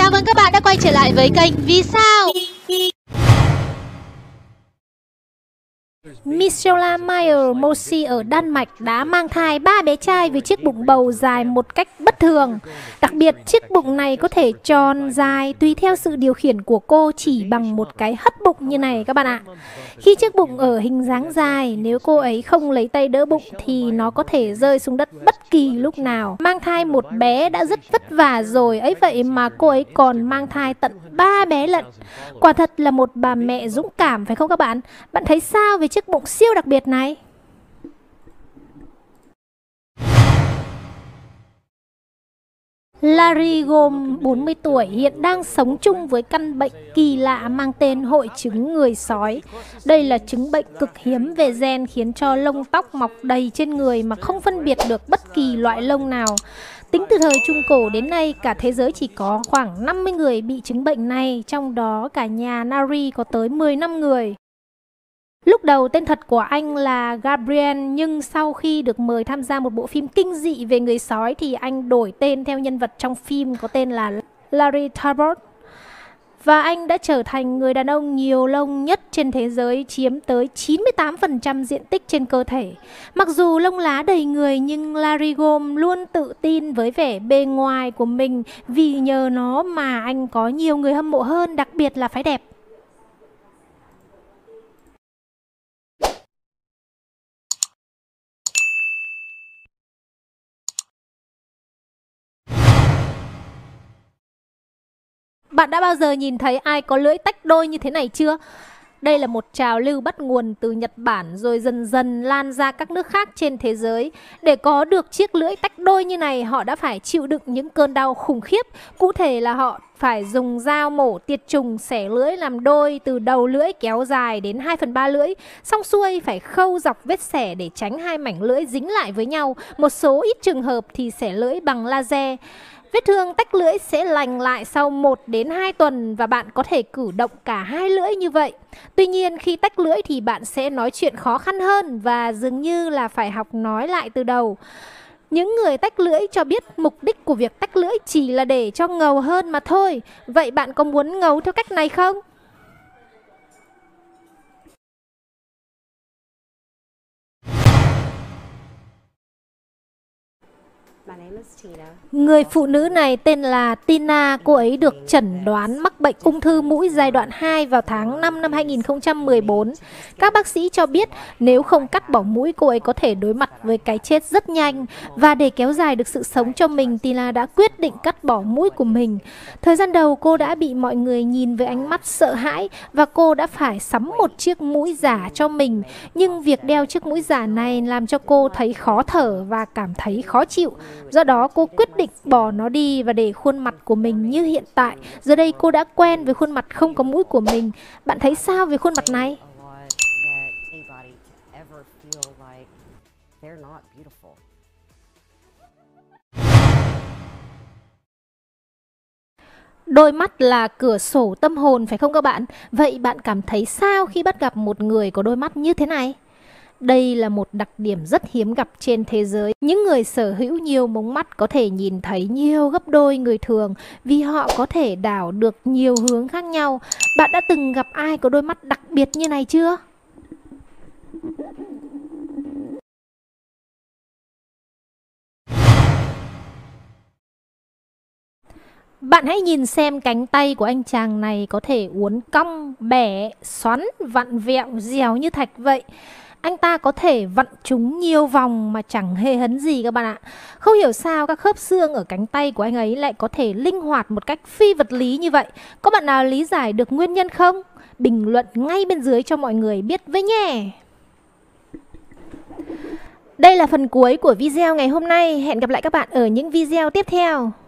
Chào mừng các bạn đã quay trở lại với kênh Vì Sao. Michela Mayer Mosi ở Đan Mạch đã mang thai 3 bé trai với chiếc bụng bầu dài một cách bất thường. Đặc biệt, chiếc bụng này có thể tròn, dài tùy theo sự điều khiển của cô chỉ bằng một cái hất bụng như này các bạn ạ. Khi chiếc bụng ở hình dáng dài, nếu cô ấy không lấy tay đỡ bụng thì nó có thể rơi xuống đất bất kỳ lúc nào. Mang thai một bé đã rất vất vả rồi, ấy vậy mà cô ấy còn mang thai tận 3 bé lận. Quả thật là một bà mẹ dũng cảm phải không các bạn? Bạn thấy sao về chiếc bụng siêu đặc biệt này? Larry Gom, 40 tuổi, hiện đang sống chung với căn bệnh kỳ lạ mang tên hội chứng người sói. Đây là chứng bệnh cực hiếm về gen khiến cho lông tóc mọc đầy trên người mà không phân biệt được bất kỳ loại lông nào. Tính từ thời Trung Cổ đến nay, cả thế giới chỉ có khoảng 50 người bị chứng bệnh này, trong đó cả nhà Nari có tới 15 người. Lúc đầu tên thật của anh là Gabriel, nhưng sau khi được mời tham gia một bộ phim kinh dị về người sói thì anh đổi tên theo nhân vật trong phim có tên là Larry Talbot. Và anh đã trở thành người đàn ông nhiều lông nhất trên thế giới, chiếm tới 98% diện tích trên cơ thể. Mặc dù lông lá đầy người nhưng Larry Gom luôn tự tin với vẻ bề ngoài của mình, vì nhờ nó mà anh có nhiều người hâm mộ hơn, đặc biệt là phái đẹp. Bạn đã bao giờ nhìn thấy ai có lưỡi tách đôi như thế này chưa? Đây là một trào lưu bắt nguồn từ Nhật Bản rồi dần dần lan ra các nước khác trên thế giới. Để có được chiếc lưỡi tách đôi như này, họ đã phải chịu đựng những cơn đau khủng khiếp. Cụ thể là họ phải dùng dao mổ tiệt trùng xẻ lưỡi làm đôi từ đầu lưỡi kéo dài đến 2/3 lưỡi. Xong xuôi phải khâu dọc vết xẻ để tránh hai mảnh lưỡi dính lại với nhau. Một số ít trường hợp thì xẻ lưỡi bằng laser. Vết thương tách lưỡi sẽ lành lại sau 1 đến 2 tuần và bạn có thể cử động cả hai lưỡi như vậy. Tuy nhiên khi tách lưỡi thì bạn sẽ nói chuyện khó khăn hơn và dường như là phải học nói lại từ đầu. Những người tách lưỡi cho biết mục đích của việc tách lưỡi chỉ là để cho ngầu hơn mà thôi. Vậy bạn có muốn ngầu theo cách này không? Người phụ nữ này tên là Tina, cô ấy được chẩn đoán mắc bệnh ung thư mũi giai đoạn 2 vào tháng 5 năm 2014. Các bác sĩ cho biết nếu không cắt bỏ mũi, cô ấy có thể đối mặt với cái chết rất nhanh. Và để kéo dài được sự sống cho mình, Tina đã quyết định cắt bỏ mũi của mình. Thời gian đầu cô đã bị mọi người nhìn với ánh mắt sợ hãi và cô đã phải sắm một chiếc mũi giả cho mình. Nhưng việc đeo chiếc mũi giả này làm cho cô thấy khó thở và cảm thấy khó chịu. Do đó cô quyết định bỏ nó đi và để khuôn mặt của mình như hiện tại. Giờ đây cô đã quen với khuôn mặt không có mũi của mình. Bạn thấy sao về khuôn mặt này? Đôi mắt là cửa sổ tâm hồn phải không các bạn? Vậy bạn cảm thấy sao khi bắt gặp một người có đôi mắt như thế này? Đây là một đặc điểm rất hiếm gặp trên thế giới. Những người sở hữu nhiều mống mắt có thể nhìn thấy nhiều gấp đôi người thường vì họ có thể đảo được nhiều hướng khác nhau. Bạn đã từng gặp ai có đôi mắt đặc biệt như này chưa? Bạn hãy nhìn xem cánh tay của anh chàng này có thể uốn cong, bẻ, xoắn, vặn vẹo, dẻo như thạch vậy. Anh ta có thể vặn chúng nhiều vòng mà chẳng hề hấn gì các bạn ạ. Không hiểu sao các khớp xương ở cánh tay của anh ấy lại có thể linh hoạt một cách phi vật lý như vậy. Có bạn nào lý giải được nguyên nhân không? Bình luận ngay bên dưới cho mọi người biết với nhé. Đây là phần cuối của video ngày hôm nay. Hẹn gặp lại các bạn ở những video tiếp theo.